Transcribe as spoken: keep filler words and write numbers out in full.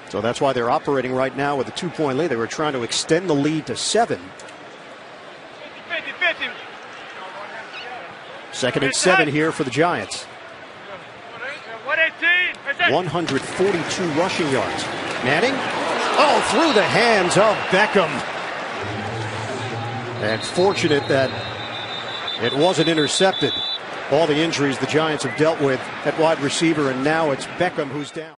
So that's why they're operating right now with a two-point lead. They were trying to extend the lead to seven. Second and seven here for the Giants. one hundred forty-two rushing yards. Manning. Oh, through the hands of Beckham. And fortunate that it wasn't intercepted. All the injuries the Giants have dealt with at wide receiver, and now it's Beckham who's down.